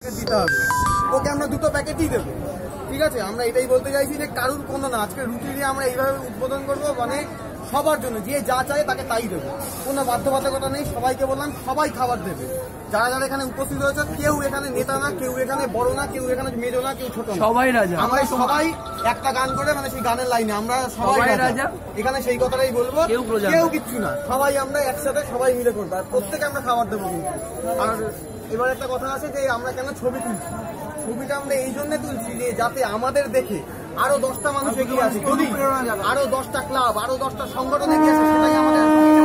দিতে হবে, ওকে আমরা 2টো প্যাকেটই দেবো। ঠিক আছে, আমরা এটাই বলতে চাইছি যে কারুর কোনো না, আজকে রুটি দিয়ে আমরা এইভাবে উদ্বোধন করবো, মানে সবার জন্য যে যা চায় তাকে তাই দেবো, কোনো বাধ্যবাধকতা নেই। সবাইকে বললাম সবাই খাবার দেবে, যারা যারা এখানে উপস্থিত হয়েছে। কেউ এখানে নেতা না, কেউ এখানে বড় না, কেউ এখানে মেজো না, কেউ ছোট না, সবাই রাজা। আমরা সবাই একটা গান করে, মানে সেই গানের লাইনে আমরা সবাই রাজা। এখানে সেই কথাটাই বলবো, কেউ কিচ্ছু না, সবাই আমরা একসাথে সবাই মিলে করবো, আর প্রত্যেকে আমরা খাবার দেবো কিন্তু। আর এবার একটা কথা আছে যে আমরা কেন ছবি তুলছি, ছবিটা আমরা এই জন্য তুলছি যে যাতে আমাদের দেখে আরো 10টা মানুষ এগিয়ে আসে, যদি আরো 10টা ক্লাব, আরো 10টা সংগঠন এগিয়ে আসে, সেটাই আমাদের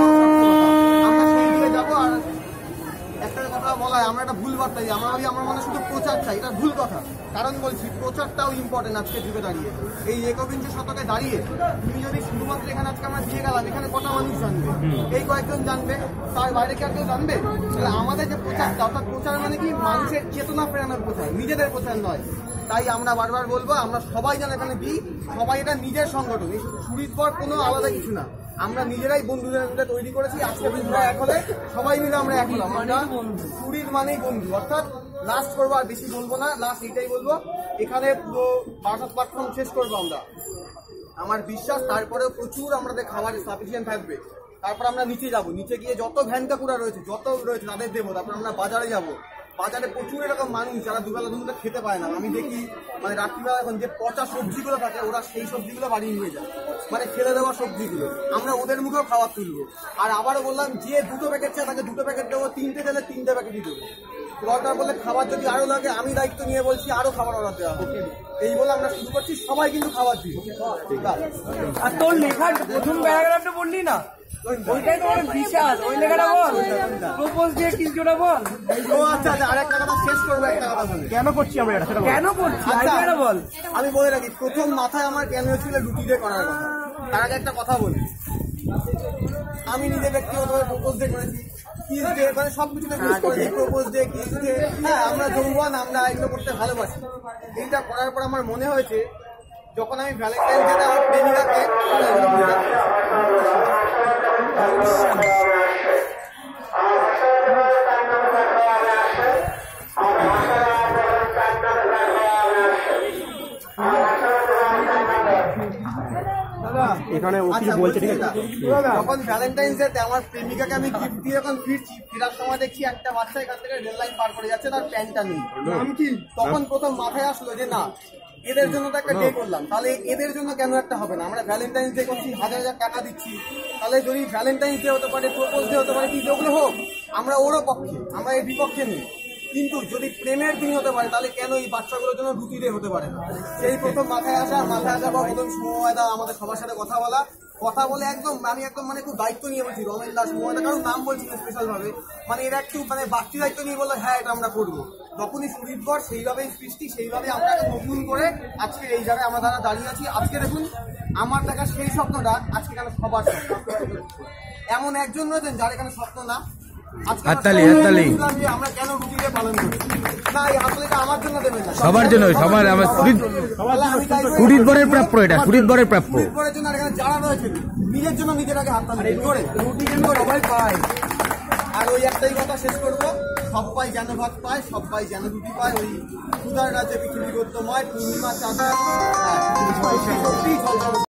আমরা সেই দিকে যাবো। আর একটা কথা বলা হয়, আমরা একটা ভুল বার্তা দিই, আমার মনে শুধু প্রচার চাই, এটা ভুল কথা। কারণ বলছি, প্রচারটাও ইম্পর্টেন্ট আজকে যুগে দাঁড়িয়ে, এই 21 শতকে দাঁড়িয়ে। তুমি যদি শুধুমাত্র এখানে আজকে আমরা দিয়ে গেলাম, এখানে কটা মানুষ জানবে? এই কয়েকজন জানবে, তার বাইরে কি আর কেউ জানবে? তাহলে আমাদের যে প্রচারটা, অর্থাৎ প্রচার মানে কি, মানুষের চেতনা ফেরানোর প্রচার, নিজেদের প্রচার নয়। তাই আমরা বারবার বলবো, আমরা সবাই যেন এখানে দিই, সবাই এটা নিজের সংগঠন, এই ছুরির পর কোনো আলাদা কিছু না, আমরা নিজেরাই বন্ধুদের মিলে তৈরি করেছি। আজকে বন্ধুরা এক হলে, সবাই মিলে আমরা এক হলাম, আমরা ছুরির মানেই বন্ধু। অর্থাৎ লাস্ট করবো, আর বেশি বলবো না, লাস্ট এইটাই বলবো, এখানে পুরো বারাসাত প্ল্যাটফর্ম শেষ করবো আমরা, আমার বিশ্বাস। তারপরেও প্রচুর আমাদের খাবার সাফিসিয়েন্ট থাকবে। তারপর আমরা নিচে যাব, নিচে গিয়ে যত ভ্যান কাকুরা রয়েছে, যত রয়েছে তাদের দেবো। তারপর আমরা বাজারে যাব, বাজারে প্রচুর এরকম মানুষ যারা দুবেলা দুপুরে খেতে পায় না। আমি দেখি, মানে রাত্রিবেলা এখন যে পচা সবজিগুলো থাকে, ওরা সেই সবজিগুলো বাড়ি নিয়ে যায়, মানে ফেলে দেওয়া সবজিগুলো, আমরা ওদের মুখেও খাবার তুলবো। আর আবারও বললাম, যে 2টো প্যাকেট চায় তাকে 2টো প্যাকেট দেবো, 3টে দিলে 3টে প্যাকেটই দেবো। দরকার বললে খাবার যদি আরো লাগে, আমি দায়িত্ব নিয়ে বলছি আরো খাবার অর্ডার দেওয়া হবে। এই বলে আমরা শুরু করছি, সবাই কিন্তু খাবার দিই। আর তোর লেখার প্রথম প্যারাগ্রাফটা বললি না, ওইটাই তো অনেক বিশাল, ওই লেখাটা বল, প্রপোজ দিয়ে কিছুটা বল। ও আচ্ছা আচ্ছা, আর একটা কথা শেষ করবো, একটা কথা বলি, কেন করছি আমরা এটা, কেন করছি এটা বল। আমি বলে রাখি, প্রথম মাথায় আমার কেন ছিল রুটি দিয়ে করার কথা। তার আগে একটা কথা বলি, আমি নিজে ব্যক্তিগতভাবে প্রপোজ ডে করেছি, কিস ডে, মানে সবকিছুতে কিস করেছি, প্রপোজ ডে, কিস ডে। হ্যাঁ, আমরা যৌবন, আমরা এগুলো করতে ভালোবাসি। এইটা করার পর আমার মনে হয়েছে, যখন আমি ভ্যালেন্টাইন ডেতে আমার প্রেমিকাকে এখানে বলছে, ঠিক আছে, যখন ভ্যালেন্টাইন্স ডে আমার প্রেমিকাকে আমি গিফট দিয়ে যখন ফিরছি, ফেরার সময় দেখছি একটা বাচ্চা এখান থেকে রেল লাইন পার করে যাচ্ছে, তার প্যান্টটা নেই। তখন প্রথম মাথায় আসলো যে না, এদের জন্য তো একটা ডে করলাম, তাহলে এদের জন্য কেন একটা হবে না? আমরা ভ্যালেন্টাইন্স ডে করছি, 1000 টাকা দিচ্ছি, তাহলে যদি ভ্যালেন্টাইন্স ডে হতে পারে, প্রপোজ ডে হতে পারে, কি যেগুলো হোক, আমরা ওরও পক্ষে, আমরা এর বিপক্ষে নেই। কিন্তু যদি প্রেমের দিন হতে পারে, তাহলে কেন এই বাচ্চাগুলোর জন্য রুটি ডে হতে পারে না? সেই প্রথম মাথায় আসা বা প্রথম সময়দা আমাদের সবার সাথে কথা বলে একদম, আমি একদম মানে খুব দায়িত্ব নিয়ে বলছি, রমেন দাস, সময়দা, কারণ নাম বলছি না স্পেশাল ভাবে, মানে এরা একটু মানে বাড়তি দায়িত্ব নিয়ে বললো, হ্যাঁ এটা আমরা করবো। তখনই সুরির পর সেইভাবেই সৃষ্টি, সেইভাবে আমরা নতুন করে আজকে এই জায়গায় আমরা দ্বারা দাঁড়িয়ে আছি। আজকে দেখুন, আমার দেখা সেই স্বপ্নটা আজকে কেন সবার স্বপ্ন। এমন একজন রয়েছেন যার এখানে স্বপ্ন না। আমরা কেন রুটি দিয়ে পালন করি না? এই হাততালিটা আমার জন্য দেবেন না, সবার জন্য, সবার, আমার ছুটির পরের প্রাপ্য, এটা ছুটির পরের প্রাপ্য। পরের জন্য এখানে যারা রয়েছে, নিজের জন্য নিজের আগে হাততালি করে রুটি কিন্তু সবাই পায়। আর ওই একটাই কথা শেষ করবো, সবাই যেন ভাত পায়, সবাই যেন রুটি পায়। ওই ক্ষুধার রাজ্যে পৃথিবী গদ্যময়, পূর্ণিমা চাঁদা